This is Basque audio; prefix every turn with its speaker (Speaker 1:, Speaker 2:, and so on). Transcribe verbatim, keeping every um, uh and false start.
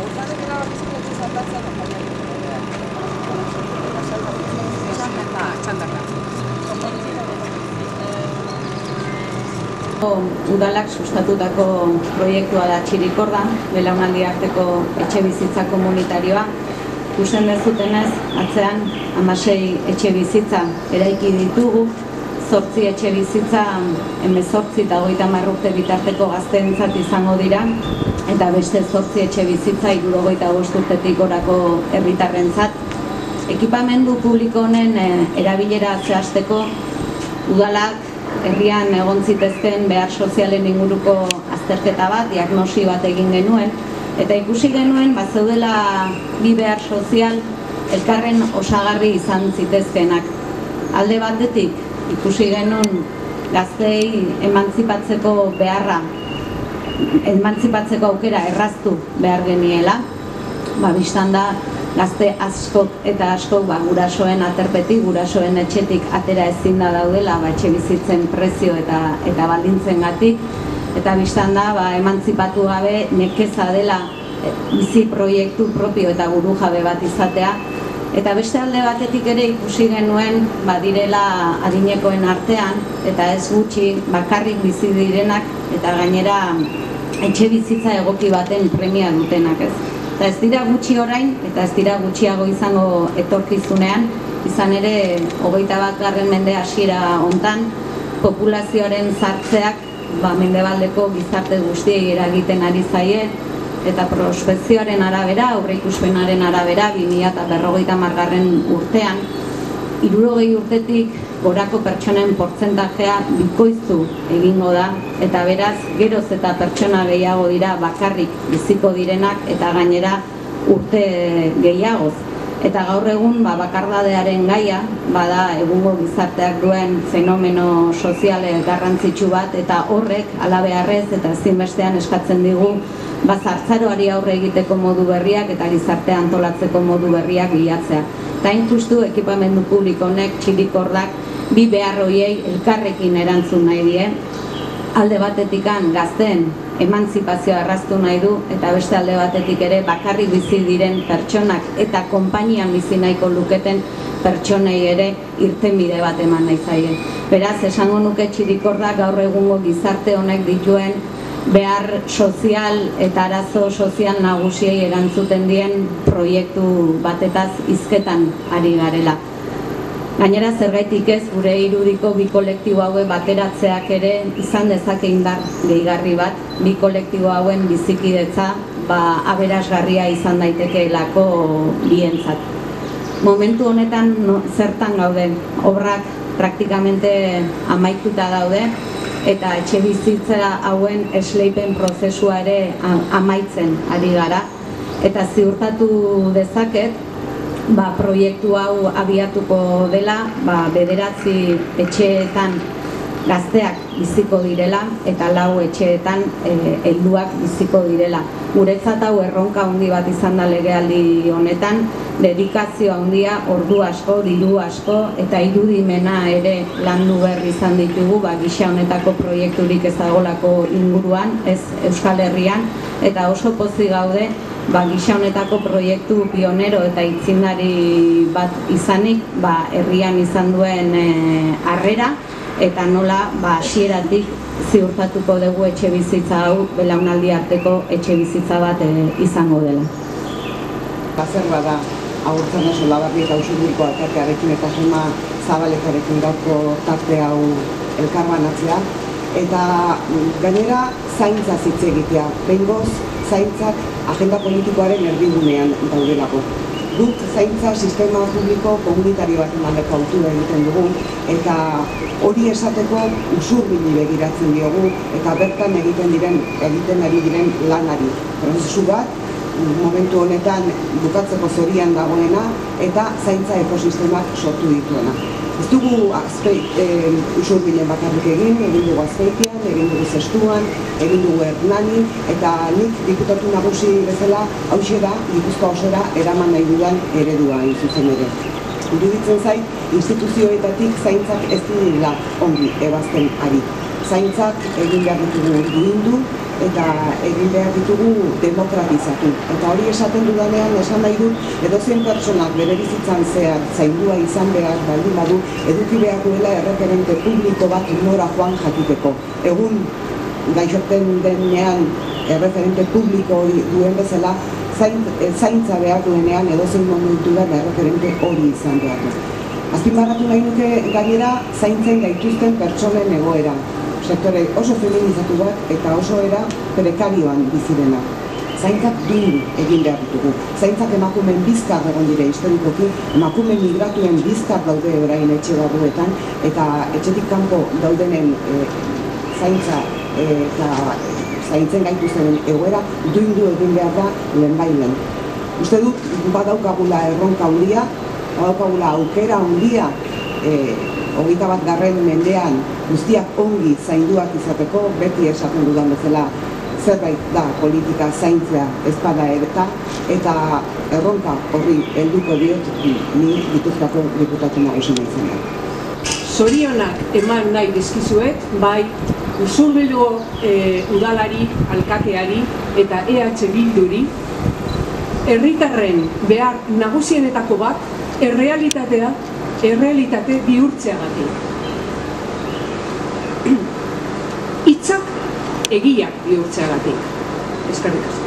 Speaker 1: Udalak sustatutako proiektua da Txirikorda, belaunaldi arteko etxe bizitza komunitarioa. Ikusten dezutenez, atzean hamasei etxe bizitza eraiki ditugu, zortzi etxe bizitza hemezortzi eta hogeita hamar urte bitarteko gazteentzat izango dira, eta beste zortzi etxe bizitza hirurogeita bost urtetik gorako herritarrentzat. Ekipamendu publiko honen erabilera zehazteko udalak herrian egon zitezken behar sozialen inguruko azterketa bat, diagnosi bat egin genuen, eta ikusi genuen bazeudela bi behar sozial elkarren osagarri izan zitezkenak. Alde batetik ikusi genuen gazteei emantzipatzeko beharra, emantzipatzeko aukera erraztu behar geniela, ba, bistan da gazte askok eta askok ba, gurasoen aterpetik, gurasoen etxetik atera ezin da daudela ba, etxe bizitzen prezio eta, eta baldintzen gatik, eta bistan da ba, emantzipatu gabe nekeza dela bizi proiektu propio eta buru jabe bat izatea. Eta beste alde batetik ere ikusi genuen ba, direla adinekoen artean, eta ez gutxi bakarrik bizi direnak, eta gainera etxe bizitza egoki baten premia dutenak ez. Eta ez dira gutxi orain, eta ez dira gutxiago izango etorkizunean, izan ere, hogeita bat garren mende hasiera hontan, populazioaren zartzeak ba, mendebaldeko gizarte guztiei eragiten ari zaie, eta prospekzioaren arabera, aurreikuspenaren arabera, bi mila berrogeita hamar garren urtean, hirurogei urtetik gorako pertsonen portzentajea bikoiztu egingo da, eta beraz, geroz eta pertsona gehiago dira bakarrik biziko direnak, eta gainera urte gehiagoz. Eta gaur egun ba, bakardadearen gaia, bada egungo gizarteak duen fenomeno soziale garrantzitsu bat, eta horrek alabeharrez eta ezinbestean eskatzen digu ba, zartzaroari aurre egiteko modu berriak eta gizartea antolatzeko modu berriak bilatzea. Eta injustu ekipamendu publiko honek Txirikordak bi behar horiei elkarrekin erantzun nahi die. Alde batetikan gazteen emantzipazioa erraztu nahi du, eta beste alde batetik ere bakarrik bizi diren pertsonak eta konpainian bizi nahiko luketen pertsonei ere irtenbide bat eman nahi zaie. Beraz, esango nuke Txirikordak gaur egungo gizarte honek dituen behar sozial eta arazo sozial nagusiei erantzuten dien proiektu batetaz hizketan ari garela. Gainera, zergaitik ez gure irudiko bi kolektibo haue bateratzeak ere izan dezake indar gehigarri bat, bi kolektibo hauen bizikidetza ba, aberasgarria izan daitekeelako bientzat. Momentu honetan no, zertan gaude, obrak praktikamente amaituta daude, eta etxe bizitza hauen esleipen prozesua ere amaitzen ari gara. Eta ziurtatu dezaket, ba, proiektu hau abiatuko dela, ba, bederatzi etxeetan gazteak biziko direla, eta lau etxeetan e, helduak biziko direla. Guretzat hau erronka handi bat izan da legealdi honetan, dedikazio handia, ordu asko, diru asko, eta irudimena ere landu behar izan ditugu, ba, gisa honetako proiekturik ez dagolako inguruan, ez Euskal Herrian, eta oso pozik gaude, ba, gisa honetako proiektu pionero eta aitzindari bat izanik, ba, herrian izan duen harrera, eta nola ba, hasieratik ziurtatuko dugu etxe bizitza hau belaunaldi arteko etxe bizitza bat e, izango dela.
Speaker 2: Bazerra da, agurtzen oso Labarri eta Usurdiko alkatearekin eta Gema Zabaletarekin gaurko tarte hau elkarbanatzea, eta gainera zaintza hitz egitea, behingoz zaintzak agenda politikoaren erdigunean daudelako. Guk zaintza sistema publiko komunitario bat emaneko autura egiten dugu, eta hori esateko usurbili begiratzen diogu, eta bertan egiten diren egiten ari diren lanari. Prozesu bat, momentu honetan bukatzeko zorian dagoena, eta zaintza ekosistemak sortu dituena. Ez dugu e, usurbilen bakarrik egin, egin dugu Azpeitian, egin dugu Zestuan, egin dugu Hernanin, eta nik diputatu nagusi bezala hauxe da Gipuzkoa osora eraman nahi dudan eredua hain zuzen ere. Iruditzen zait, instituzioetatik zaintzak ez direla ongi ebazten ari. Zaintzak egin behar ditugu duindu, eta egin behar ditugu demokratizatu. Eta hori esaten dudanean esan nahi dut, edozein pertsonak bere bizitzan zehar zaindua izan behar baldin badu, eduki behar duela erreferente publiko bat nora joan jakiteko. Egun gaixoten denean erreferente publiko duen bezala, zaintza behar duenean edozein momentuan erreferente hori izan behar du. Azpimarratu nahi nuke gainera zaintzen gaituzten pertsonen egoera. Sektore oso feminizatu bat eta oso era prekarioan bizirena. Zaintzak duin egin behar ditugu. Zaintzak emakumeen bizkar egon dire historikoki, emakume migratuen bizkar daude orain etxe barruetan, eta etxetik kanpo daudenen zaintza eta zaintzen gaituzten egoera duindu egin behar da lehenbailen. Uste dut badaukagula erronka handia, badaukagula aukera handia hogeita bat garren mendean guztiak ongi zainduak izateko, beti esaten dudan bezala zerbait da politika zaintzea ezpada eta eta erronka horri helduko diot ni Gipuzkoako diputatu nagusi naizenean.
Speaker 3: Zorionak eman nahi dizkizuet, bai Usurbilgo udalari, alkateari eta E H Bilduri, herritarren behar nagusienetako bat errealitatea, errealitate bihurtzeagatik. Hitzak egiak bihurtzeagatik. Eskerrik asko.